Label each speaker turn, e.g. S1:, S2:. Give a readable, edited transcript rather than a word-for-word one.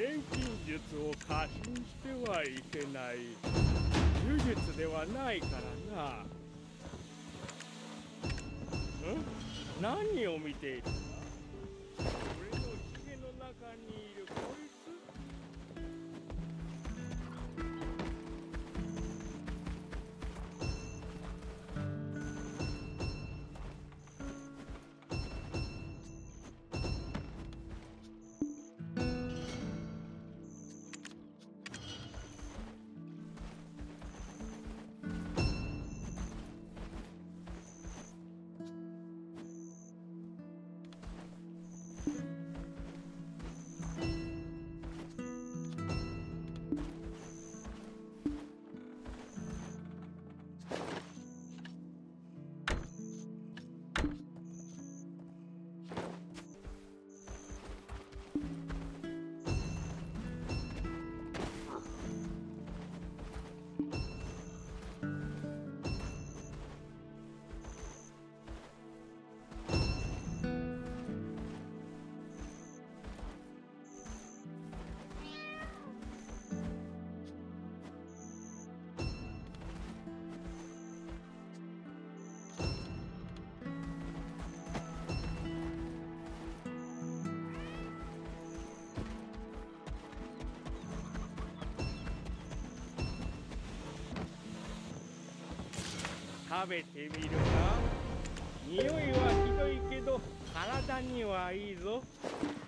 S1: 錬金術を過信してはいけない。呪術ではないからな。何を見ているんだ？俺のひげの中にいるこいつ？食べてみるか？匂いはひどいけど体にはいいぞ。